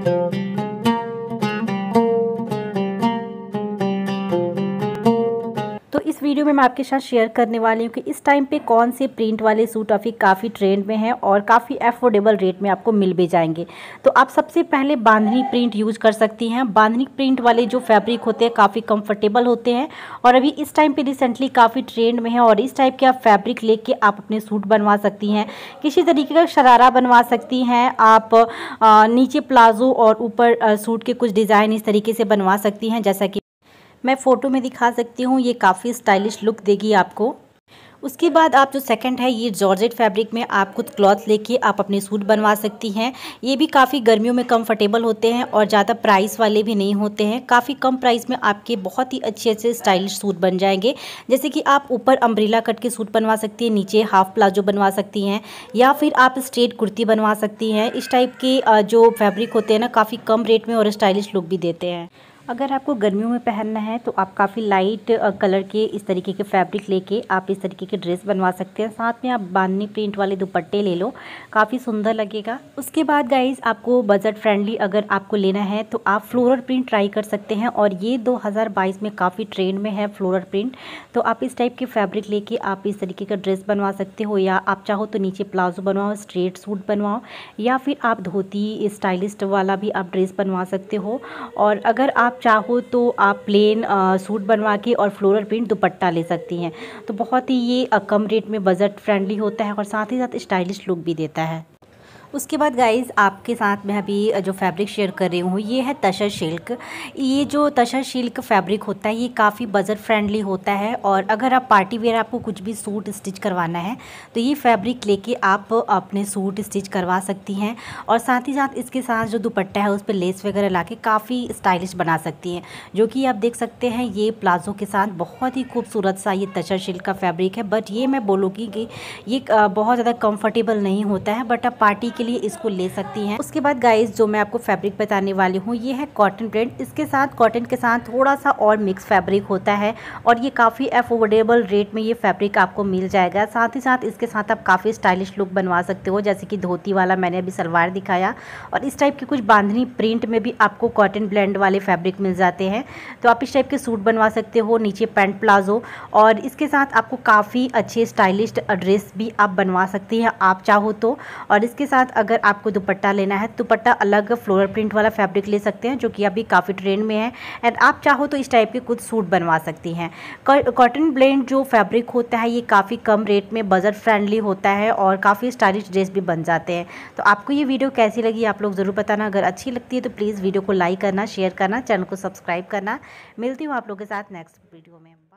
तो इस वीडियो में मैं आपके साथ शेयर करने वाली हूँ कि इस टाइम पे कौन से प्रिंट वाले सूट अभी काफ़ी ट्रेंड में हैं और काफ़ी अफोर्डेबल रेट में आपको मिल भी जाएंगे। तो आप सबसे पहले बांधनी प्रिंट यूज़ कर सकती हैं। बांधनी प्रिंट वाले जो फैब्रिक होते हैं काफ़ी कंफर्टेबल होते हैं और अभी इस टाइम पे रिसेंटली काफ़ी ट्रेंड में है और इस टाइप के आप फैब्रिक लेके आप अपने सूट बनवा सकती हैं। किसी तरीके का शरारा बनवा सकती हैं आप, नीचे प्लाजो और ऊपर सूट के कुछ डिज़ाइन इस तरीके से बनवा सकती हैं, जैसा कि मैं फ़ोटो में दिखा सकती हूँ। ये काफ़ी स्टाइलिश लुक देगी आपको। उसके बाद आप जो सेकंड है, ये जॉर्जेट फैब्रिक में आप खुद क्लॉथ लेके आप अपने सूट बनवा सकती हैं। ये भी काफ़ी गर्मियों में कंफर्टेबल होते हैं और ज़्यादा प्राइस वाले भी नहीं होते हैं। काफ़ी कम प्राइस में आपके बहुत ही अच्छे अच्छे स्टाइलिश सूट बन जाएंगे। जैसे कि आप ऊपर अम्ब्रेला कट के सूट बनवा सकती हैं, नीचे हाफ प्लाजो बनवा सकती हैं, या फिर आप स्ट्रेट कुर्ती बनवा सकती हैं। इस टाइप के जो फैब्रिक होते हैं ना, काफ़ी कम रेट में और स्टाइलिश लुक भी देते हैं। अगर आपको गर्मियों में पहनना है तो आप काफ़ी लाइट कलर के इस तरीके के फैब्रिक लेके आप इस तरीके के ड्रेस बनवा सकते हैं। साथ में आप बांधनी प्रिंट वाले दुपट्टे ले लो, काफ़ी सुंदर लगेगा। उसके बाद गाइज आपको बजट फ्रेंडली अगर आपको लेना है तो आप फ्लोरल प्रिंट ट्राई कर सकते हैं और ये 2022 में काफ़ी ट्रेंड में है फ्लोरल प्रिंट। तो आप इस टाइप के फैब्रिक लेके आप इस तरीके का ड्रेस बनवा सकते हो, या आप चाहो तो नीचे प्लाजो बनवाओ, स्ट्रेट सूट बनवाओ, या फिर आप धोती स्टाइलिस्ट वाला भी आप ड्रेस बनवा सकते हो। और अगर आप चाहो तो आप प्लेन सूट बनवा के और फ्लोरल प्रिंट दुपट्टा ले सकती हैं। तो बहुत ही ये कम रेट में बजट फ्रेंडली होता है और साथ ही साथ स्टाइलिश लुक भी देता है। उसके बाद गाइज़ आपके साथ मैं अभी जो फैब्रिक शेयर कर रही हूँ ये है तसर सिल्क। ये जो तसर सिल्क फैब्रिक होता है ये काफ़ी बजट फ्रेंडली होता है और अगर आप पार्टी वेयर आपको कुछ भी सूट स्टिच करवाना है तो ये फैब्रिक लेके आप अपने सूट स्टिच करवा सकती हैं। और साथ ही साथ इसके साथ जो दुपट्टा है उस पर लेस वगैरह ला के काफ़ी स्टाइलिश बना सकती हैं, जो कि आप देख सकते हैं ये प्लाजो के साथ बहुत ही खूबसूरत सा ये तसर सिल्क का फैब्रिक है। बट ये मैं बोलूँगी कि ये बहुत ज़्यादा कंफर्टेबल नहीं होता है, बट आप पार्टी के लिए इसको ले सकती हैं। उसके बाद गाइस जो मैं आपको फैब्रिक बताने वाली हूँ ये है कॉटन प्रिंट। इसके साथ कॉटन के साथ थोड़ा सा और मिक्स फैब्रिक होता है और ये काफ़ी अफोर्डेबल रेट में ये फैब्रिक आपको मिल जाएगा। साथ ही साथ इसके साथ आप काफ़ी स्टाइलिश लुक बनवा सकते हो, जैसे कि धोती वाला मैंने अभी सलवार दिखाया, और इस टाइप की कुछ बांधनी प्रिंट में भी आपको कॉटन ब्लेंड वाले फैब्रिक मिल जाते हैं। तो आप इस टाइप के सूट बनवा सकते हो, नीचे पैंट प्लाजो, और इसके साथ आपको काफ़ी अच्छे स्टाइलिश ड्रेस भी आप बनवा सकती हैं आप चाहो तो। और इसके साथ अगर आपको दुपट्टा लेना है, दुपट्टा अलग फ्लोरल प्रिंट वाला फैब्रिक ले सकते हैं जो कि अभी काफ़ी ट्रेंड में है। एंड आप चाहो तो इस टाइप के कुछ सूट बनवा सकती हैं। कॉटन ब्लेंड जो फैब्रिक होता है ये काफ़ी कम रेट में बजट फ्रेंडली होता है और काफ़ी स्टाइलिश ड्रेस भी बन जाते हैं। तो आपको ये वीडियो कैसी लगी आप लोग ज़रूर बताना। अगर अच्छी लगती है तो प्लीज़ वीडियो को लाइक करना, शेयर करना, चैनल को सब्सक्राइब करना। मिलती हूँ आप लोगों के साथ नेक्स्ट वीडियो में।